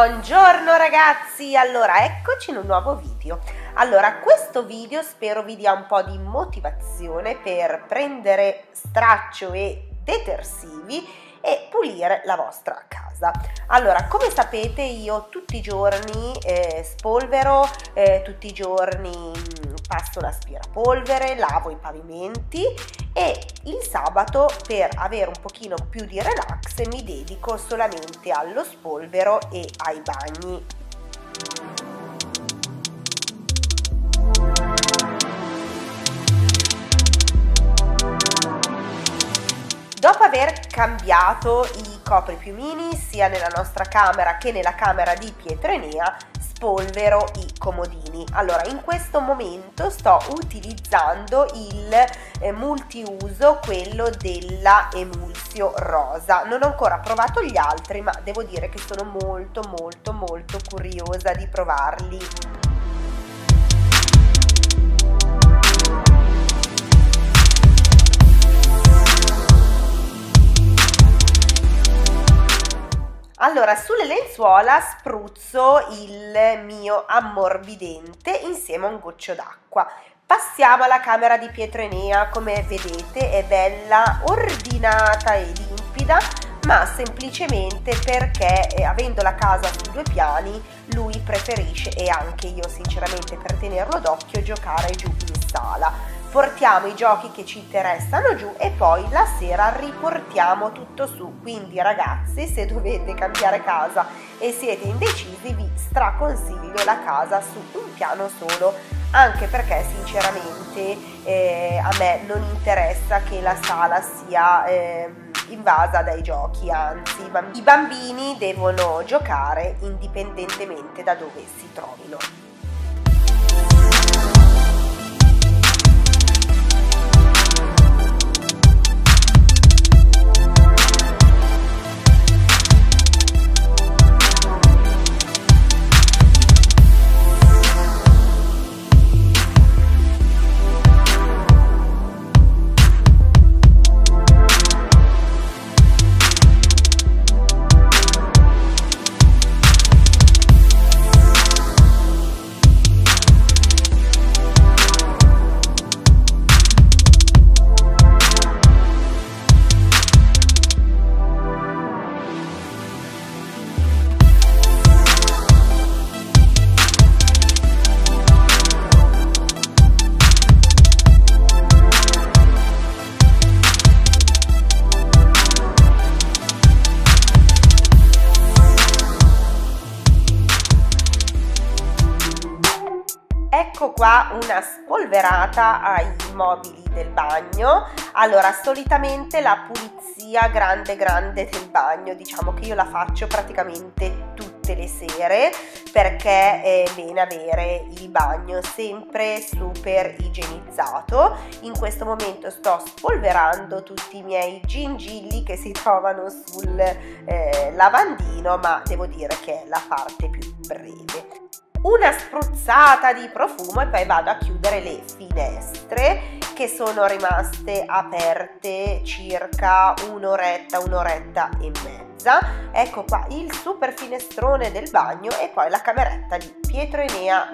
Buongiorno ragazzi, allora eccoci in un nuovo video. Allora, questo video spero vi dia un po' di motivazione per prendere straccio e detersivi e pulire la vostra casa. Allora, come sapete io tutti i giorni spolvero, tutti i giorni passo l'aspirapolvere, lavo i pavimenti e il sabato, per avere un pochino più di relax, mi dedico solamente allo spolvero e ai bagni. Dopo aver cambiato i copripiumini sia nella nostra camera che nella camera di Pietro Enea, spolvero i comodini. Allora, in questo momento sto utilizzando il multiuso, quello della Emulsio Rosa. Non ho ancora provato gli altri, ma devo dire che sono molto curiosa di provarli. Allora, sulle lenzuola spruzzo il mio ammorbidente insieme a un goccio d'acqua. Passiamo alla camera di Pietro Enea. Come vedete è bella ordinata e limpida, ma semplicemente perché avendo la casa su 2 piani lui preferisce, e anche io sinceramente per tenerlo d'occhio, giocare giù in sala. Portiamo i giochi che ci interessano giù e poi la sera riportiamo tutto su. Quindi ragazzi, se dovete cambiare casa e siete indecisi, vi straconsiglio la casa su un piano solo, anche perché sinceramente a me non interessa che la sala sia invasa dai giochi, anzi i bambini devono giocare indipendentemente da dove si trovino. Ecco qua una spolverata ai mobili del bagno. Allora, solitamente la pulizia grande del bagno, diciamo che io la faccio praticamente tutte le sere, perché è bene avere il bagno sempre super igienizzato. In questo momento sto spolverando tutti i miei gingilli che si trovano sul lavandino, ma devo dire che è la parte più breve. Una spruzzata di profumo e poi vado a chiudere le finestre, che sono rimaste aperte circa un'oretta e mezza. Ecco qua il super finestrone del bagno e poi la cameretta di Pietro Enea.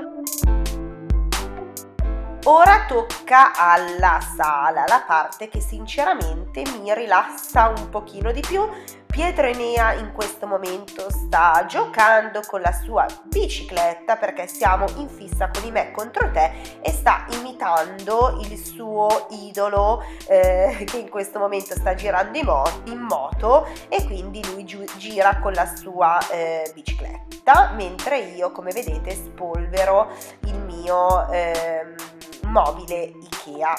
Ora tocca alla sala, la parte che sinceramente mi rilassa un pochino di più. Pietro Enea in questo momento sta giocando con la sua bicicletta, perché siamo in fissa con i Me contro te, e sta imitando il suo idolo che in questo momento sta girando in moto, e quindi lui gira con la sua bicicletta, mentre io, come vedete, spolvero il mio mobile Ikea.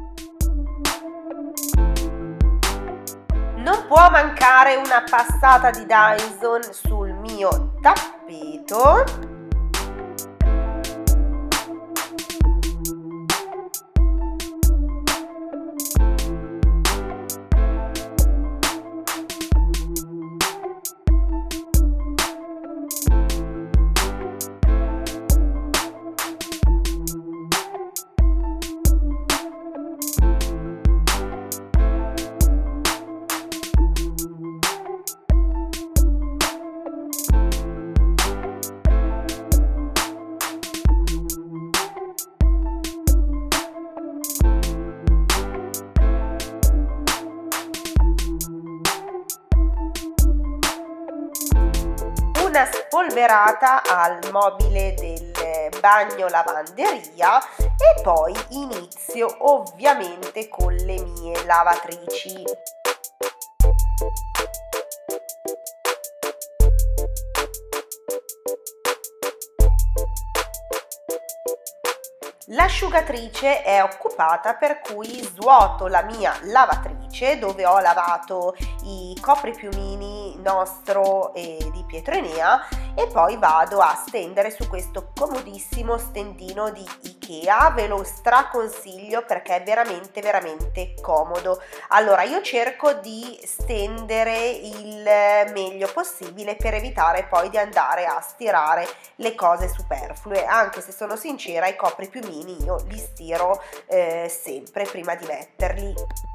Non può mancare una passata di Dyson sul mio tappeto. spolverata al mobile del bagno lavanderia e poi inizio ovviamente con le mie lavatrici. L'asciugatrice è occupata, per cui svuoto la mia lavatrice dove ho lavato i copripiumini Nostro e di Pietro Enea e poi vado a stendere su questo comodissimo stendino di Ikea. Ve lo straconsiglio perché è veramente comodo. Allora, io cerco di stendere il meglio possibile per evitare poi di andare a stirare le cose superflue, anche se sono sincera i copripiumini io li stiro sempre prima di metterli.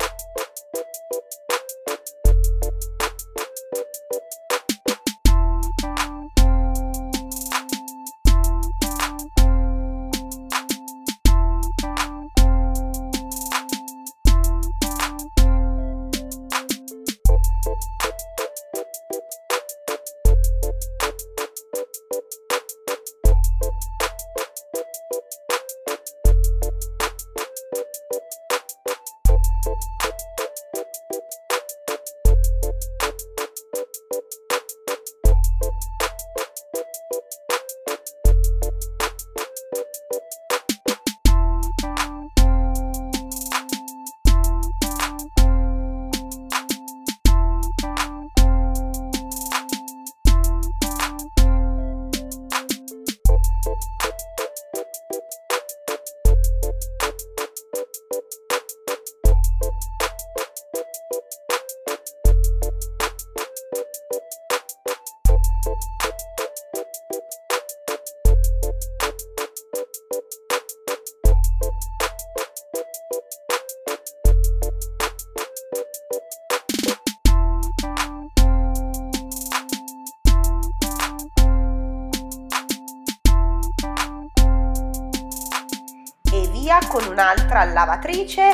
Con un'altra lavatrice.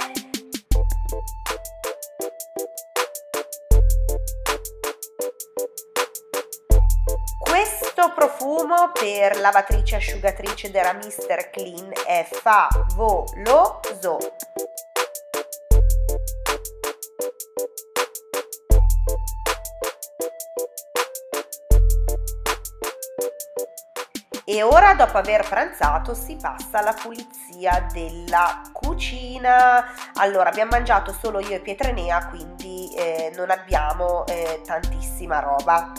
Questo profumo per lavatrice asciugatrice della Mr. Clean è favoloso. E ora, dopo aver pranzato, si passa alla pulizia della cucina. Allora, abbiamo mangiato solo io e Pietro Enea, quindi non abbiamo tantissima roba.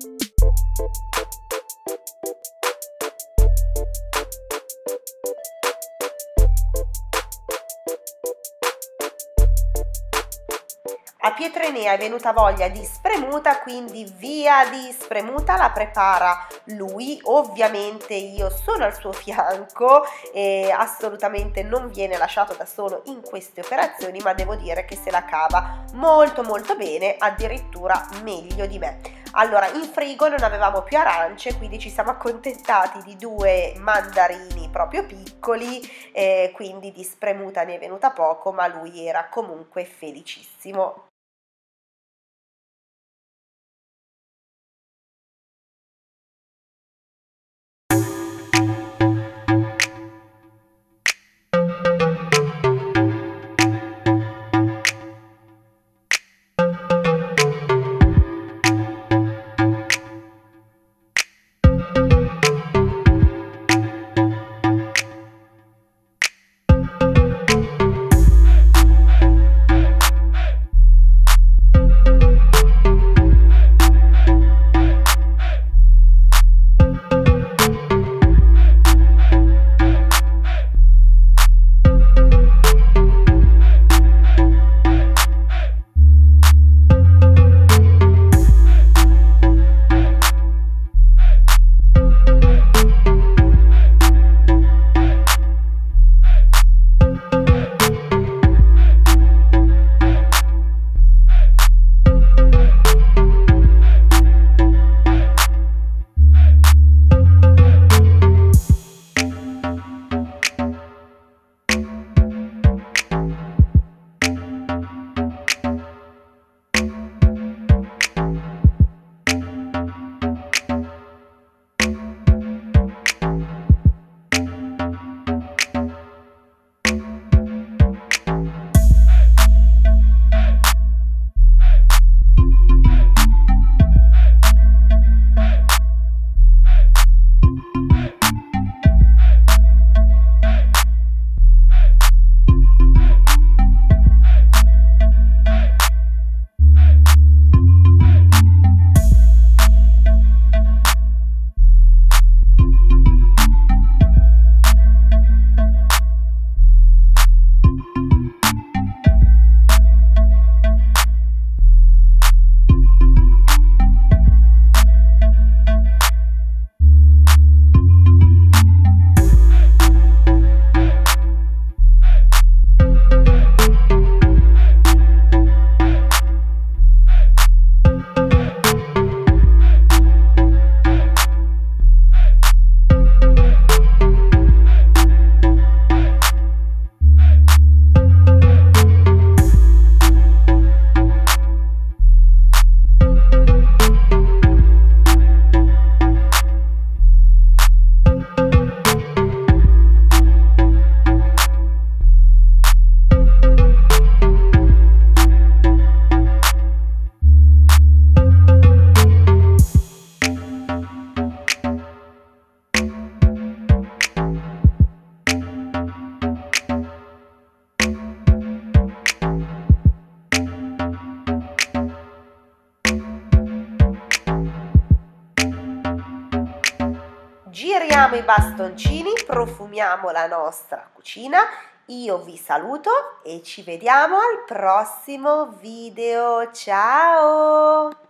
A Pietro Enea è venuta voglia di spremuta, quindi via di spremuta, la prepara lui. Ovviamente io sono al suo fianco e assolutamente non viene lasciato da solo in queste operazioni, ma devo dire che se la cava molto bene, addirittura meglio di me. Allora, in frigo non avevamo più arance, quindi ci siamo accontentati di 2 mandarini proprio piccoli, quindi di spremuta ne è venuta poco, ma lui era comunque felicissimo. giriamo i bastoncini, profumiamo la nostra cucina. Io vi saluto e ci vediamo al prossimo video. Ciao!